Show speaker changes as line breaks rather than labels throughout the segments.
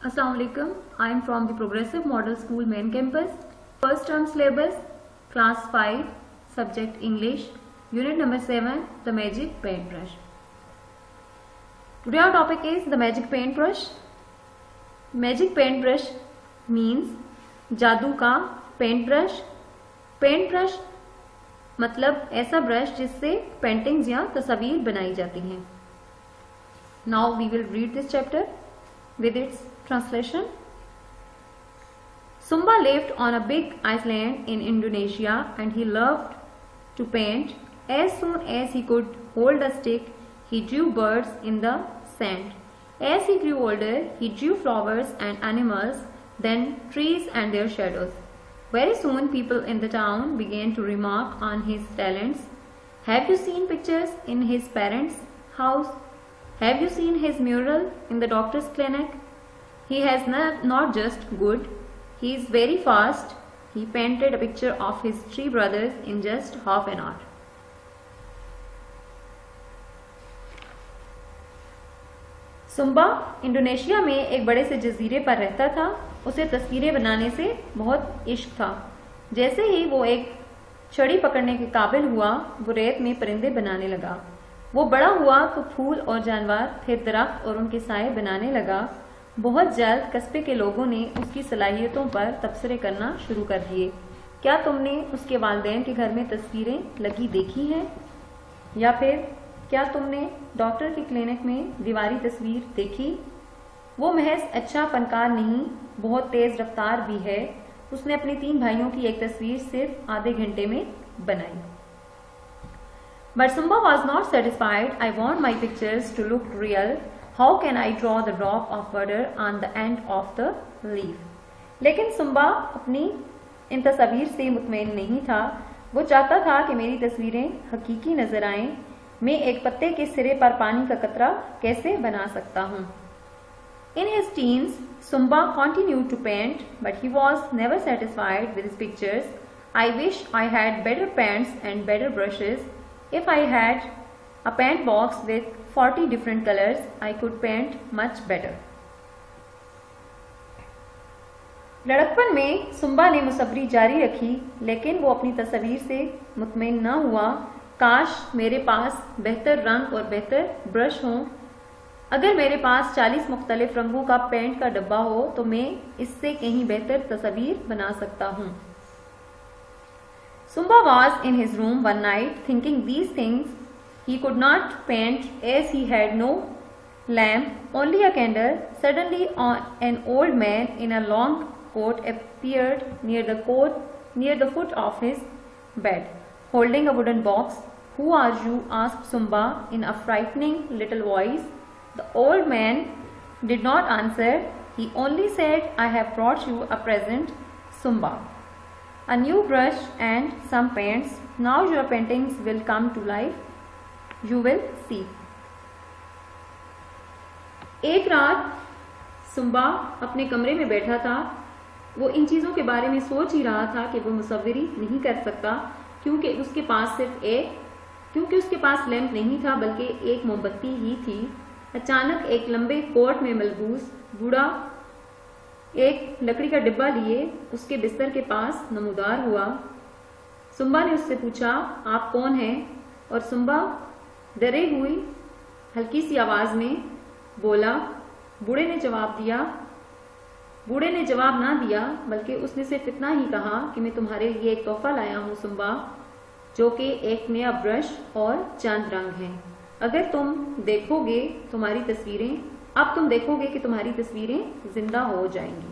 Assalamu alaikum. I am from the Progressive Model School main campus. First term syllabus, class 5, subject English, unit number 7, the magic paintbrush. Today our topic is the magic paintbrush. Magic paintbrush means जादू का paintbrush. Paintbrush मतलब ऐसा brush जिससे paintings या तस्वीर बनाई जाती हैं. Now we will read this chapter with its translation. Sumba lived on a big island in Indonesia and he loved to paint. As soon as he could hold a stick, he drew birds in the sand. As he grew older, he drew flowers and animals, then trees and their shadows. Very soon people in the town began to remark on his talents. Have you seen pictures in his parents' house? Have you seen his mural in the doctor's clinic? He has not just good, he is very fast. He painted a picture of his 3 brothers in just half an hour. Sumba Indonesia में एक बड़े से जजीरे पर रहता था. उसे तस्वीरें बनाने से बहुत इश्क था. जैसे ही वो एक छड़ी पकड़ने के काबिल हुआ, वो रेत में परिंदे बनाने लगा. वो बड़ा हुआ तो फूल और जानवर, फिर दरख्त और उनके साए बनाने लगा. बहुत जल्द कस्बे के लोगों ने उसकी सलाहियतों पर तबसरे करना शुरू कर दिए. क्या तुमने उसके वालिदैन के घर में तस्वीरें लगी देखी हैं? या फिर क्या तुमने डॉक्टर के क्लिनिक में दीवारी तस्वीर देखी? वो महज अच्छा फनकार नहीं, बहुत तेज रफ्तार भी है. उसने अपने 3 भाइयों की एक तस्वीर सिर्फ आधे घंटे में बनाई. But Sumba was not satisfied. I want my pictures to look real. How can I draw the drop of water on the end of the leaf? लेकिन सुम्बा अपनी इन तस्वीर से मुतमईन नहीं था. वो चाहता था कि मेरी तस्वीरें हकीकी नजर आएं. मैं एक पत्ते के सिरे पर पानी का कतरा कैसे बना सकता हूँ? In his teens, Sumba continued to paint, but he was never satisfied with his pictures. I wish I had better paints and better brushes. If I had a paint box with 40 different colors, I could paint much better. लड़कपन में zumba ने मुसब्बरी जारी रखी, लेकिन वो अपनी तस्वीर से मुतमईन न हुआ. काश मेरे पास बेहतर रंग और बेहतर ब्रश हों. अगर मेरे पास 40 मुख्तलिफ रंगों का पेंट का डब्बा हो तो मैं इससे कहीं बेहतर तस्वीर बना सकता हूँ. Sumba was in his room one night thinking these things. He could not paint as he had no lamp, only a candle. Suddenly an old man in a long coat appeared near the foot of his bed, holding a wooden box. Who are you? asked Sumba in a frightening little voice. The old man did not answer. He only said, I have brought you a present, Sumba. A new brush and some paints. Now your paintings will come to life. You will see. एक रात zumba अपने कमरे में बैठा था. वो इन चीजों के बारे में सोच ही रहा था कि वो मुसव्विरी नहीं कर सकता, क्योंकि उसके पास लैंप नहीं था बल्कि एक मोमबत्ती ही थी. अचानक एक लंबे कोट में मलबूस बूढ़ा एक लकड़ी का डिब्बा लिए उसके बिस्तर के पास नमूदार हुआ. सुम्बा ने उससे पूछा, आप कौन हैं? और सुम्बा डरे हुई हल्की सी आवाज में बोला. बूढ़े ने जवाब ना दिया, बल्कि उसने सिर्फ इतना ही कहा कि मैं तुम्हारे लिए एक तोहफा लाया हूँ सुम्बा, जो कि एक नया ब्रश और चंद रंग है. अगर तुम देखोगे कि तुम्हारी तस्वीरें जिंदा हो जाएंगी.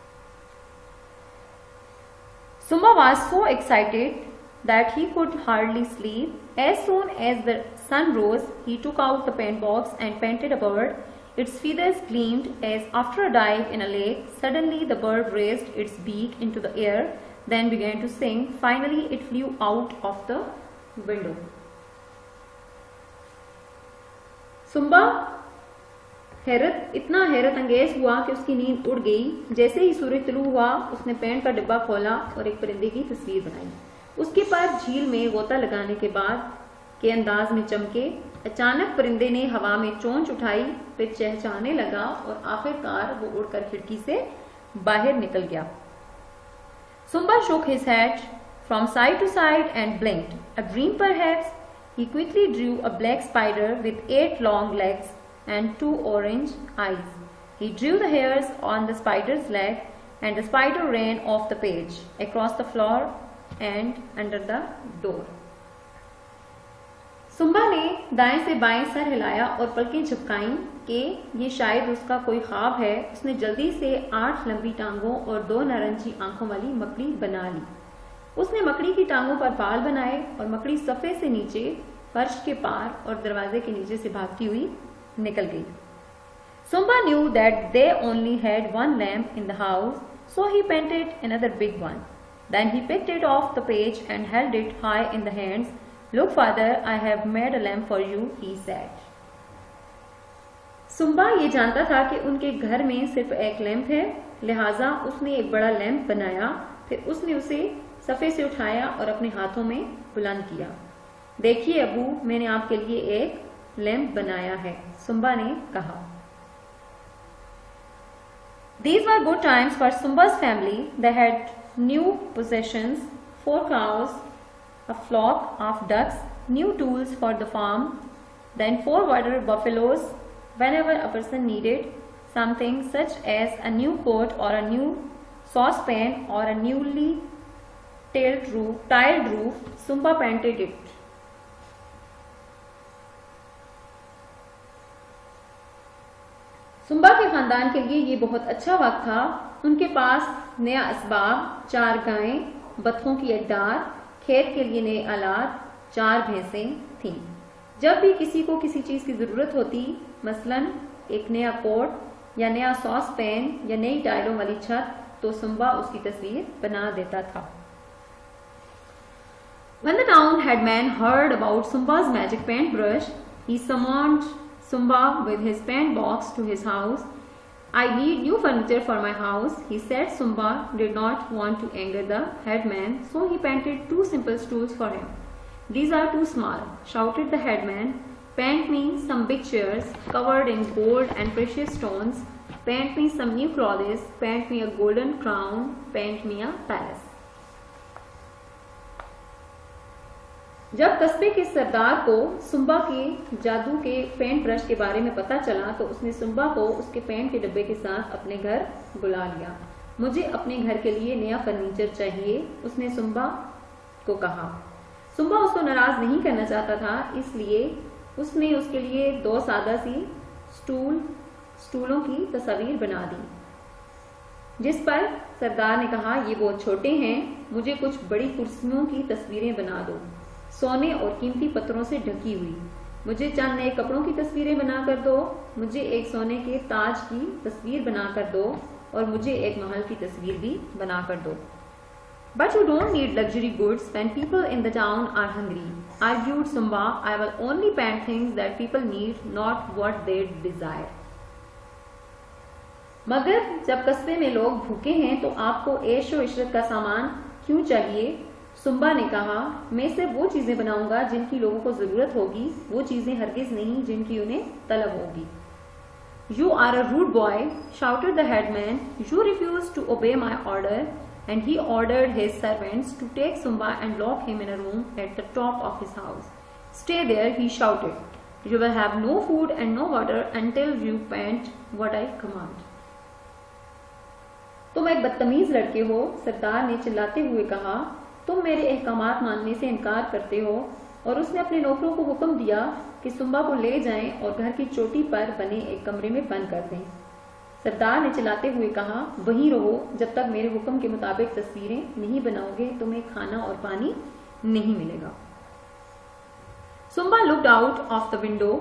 Sumba was so excited that he could hardly sleep. As soon as the sun rose, he took out the paint box and painted a bird. Its feathers gleamed as after a dive in a lake. Suddenly the bird raised its beak into the air, then began to sing. Finally it flew out of the window. Sumba इतना हैरत अंगेज हुआ कि उसकी नींद उड़ गई. जैसे ही सूरज तुलू हुआ, उसने पेंट का डिब्बा खोला और एक परिंदे की तस्वीर बनाई. उसके पर झील में गोता लगाने के बाद के अंदाज में चमके अचानक परिंदे ने हवा में चोंच उठाई, फिर चहचहाने लगा और आखिरकार वो उड़कर खिड़की से बाहर निकल गया। Sumba shook his head from side to side and blinked. A dream perhaps? He quickly drew a black spider with 8 long legs and 2 orange eyes. He drew the hairs on the spider's leg and the spider ran off the page, across the floor and under the door. Sumba ने दाएं से बाएं sir हिलाया और पलकें झपकाईं कि ये शायद उसका कोई ख्वाब है। उसने जल्दी से 8 लंबी टांगों और 2 नारंगी आंखों वाली मकड़ी बना ली। उसने मकड़ी की टांगों पर बाल बनाए और मकड़ी सफ़े से नीचे, फर्श के पार और दरवाजे के नीचे से भागती हुई निकल गई। Sumba knew that they only had 1 lamp in the house, so he painted another big one. Then he picked it off the page and held it high in the hands. Look, father, I have made a lamp for you, he said. Sumba ये जानता था कि उनके घर में सिर्फ एक lamp है, लिहाजा उसने एक बड़ा लैंप बनाया। फिर उसने उसे सफ़े से उठाया और अपने हाथों में बुलंद किया। देखिए अबू, मैंने आपके लिए एक लैंप बनाया है, सुम्बा ने कहा। These were good times for Sumba's family. They had new possessions, 4 cows, a flock of ducks, new tools for the farm, then 4 water buffaloes. Whenever a person needed something such as a new coat or a new saucepan or a newly tiled roof, Sumba painted it. Sumba के खानदान के लिए ये बहुत अच्छा वक्त था। उनके पास नया असबाब, 4 गायें, बतखों की अड्डार, खेत के लिए नए आलात, 4 भैंसें थीं। जब भी किसी को किसी चीज़ की ज़रूरत होती, मसलन एक नया कोट या नया सॉस पैन या नई टाइलों वाली छत, तो सुम्बा उसकी तस्वीर बना देता था। When the town headman heard about Sumba's magic paintbrush, he summoned Sumba with his paint box to his house. I need new furniture for my house, he said. Sumba did not want to anger the headman, so he painted 2 simple stools for him. These are too small, shouted the headman. Paint me some big chairs covered in gold and precious stones. Paint me some new clothes. Paint me a golden crown. Paint me a palace. जब कस्बे के सरदार को zumba के जादू के paint brush के बारे में पता चला तो उसने सुम्बा को उसके पेंट के डब्बे के साथ अपने घर बुला लिया। मुझे अपने घर के लिए नया फर्नीचर चाहिए, उसने सुम्बा को कहा। सुम्बा उसको नाराज नहीं करना चाहता था, इसलिए उसने उसके लिए 2 सादा सी स्टूलों की तस्वीर बना दी, जिस पर सरदार ने कहा, ये बहुत छोटे हैं, मुझे कुछ बड़ी कुर्सियों की तस्वीरें बना दो, सोने और कीमती पत्थरों से ढकी हुई। मुझे चंद नए कपड़ों की तस्वीरें बनाकर दो, मुझे एक सोने के ताज की तस्वीर बनाकर दो और मुझे एक महल की तस्वीर भी बनाकर दो। But you don't need luxury goods when people in the town are hungry, argued Sumba. I will only paint things that people need, not what they desire. मगर जब कस्बे में लोग भूखे हैं तो आपको ऐशो इशरत का सामान क्यों चाहिए? सुम्बा ने कहा, मैं सिर्फ वो चीजें बनाऊंगा जिनकी लोगों को जरूरत होगी, वो चीजें हरगिज नहीं जिनकी उन्हें तलब होगी। You are a rude boy, shouted the headman. You refuse to obey my order, and he ordered his servants to take Sumba and lock him in a room at the top of his house. Stay there, he shouted. You will have no food and no water until you paint what I command. तुम एक बदतमीज लड़के हो, सरदार ने चिल्लाते हुए कहा। तुम मेरे अहकामात मानने से इनकार करते हो। और उसने अपने नौकरों को हुक्म दिया कि सुम्बा को ले जाएं और घर की चोटी पर बने एक कमरे में बंद कर दें। सरदार ने चिल्लाते हुए कहा, वहीं रहो, जब तक मेरे हुक्म के मुताबिक तस्वीरें नहीं बनाओगे तुम्हें खाना और पानी नहीं मिलेगा। Sumba looked out of the window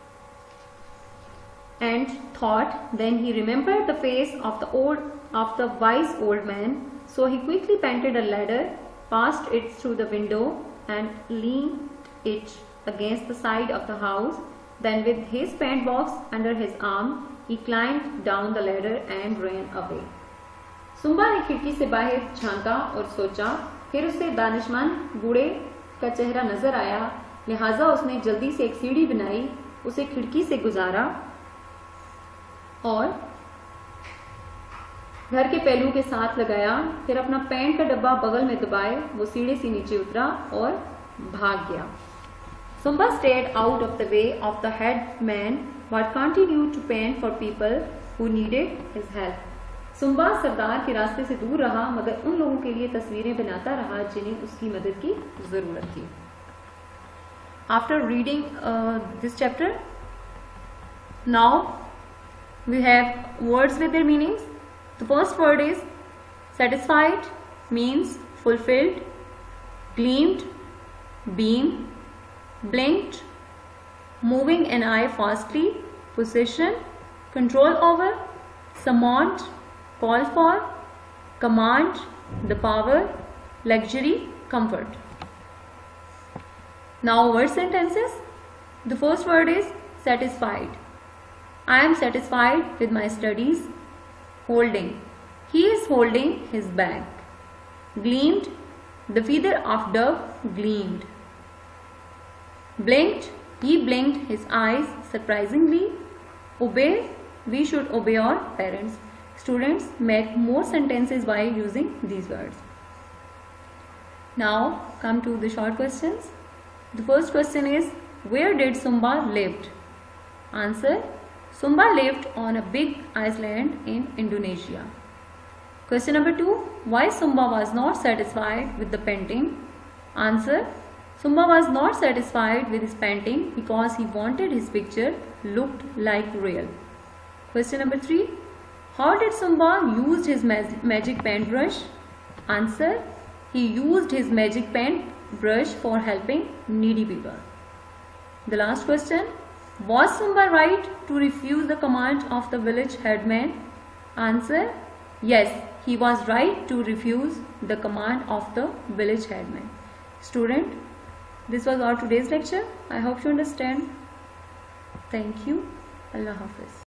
and thought. Then he remembered the face of the wise old man, so he quickly painted a ladder, passed it through the window and leaned it against the side of the house. Then with his paint box under his arm, he climbed down the ladder and ran away. Sumba ने खिड़की से बाहर झांका और सोचा। फिर उसे दानिशमंद बूढ़े का चेहरा नजर आया, लिहाजा उसने जल्दी से एक सीढ़ी बनाई, उसे खिड़की से गुजारा और घर के पहलू के साथ लगाया, फिर अपना पैंट का डब्बा बगल में दबाए वो सीढ़ी से नीचे उतरा और भाग गया। Sumba stayed out of the way of the headman but continued to paint for people who needed his help. Sumba सरदार के रास्ते से दूर रहा मगर उन लोगों के लिए तस्वीरें बनाता रहा जिन्हें उसकी मदद की जरूरत थी। After reading this chapter, now we have words with their meanings. The first word is satisfied, means fulfilled, gleamed, beam, blinked, moving an eye fastly, possession, control over, summoned, call for, command, the power, luxury, comfort. Now word sentences. The first word is satisfied. I am satisfied with my studies. Holding. He is holding his bag. Gleamed. The feather of dove gleamed. Blinked. He blinked his eyes surprisingly. Obey. We should obey our parents. Students, make more sentences by using these words. Now come to the short questions. The first question is, where did Sumba lived? Answer, Sumba lived on a big island in Indonesia. Question number 2, why Sumba was not satisfied with the painting? Answer, Sumba was not satisfied with his painting because he wanted his picture looked like real. Question number 3, how did Sumba use his magic paintbrush? Answer, he used his magic paintbrush for helping needy people. The last question, was Sumba right to refuse the command of the village headman? Answer, yes, he was right to refuse the command of the village headman. Student, this was our today's lecture. I hope you understand. Thank you. Allah Hafiz.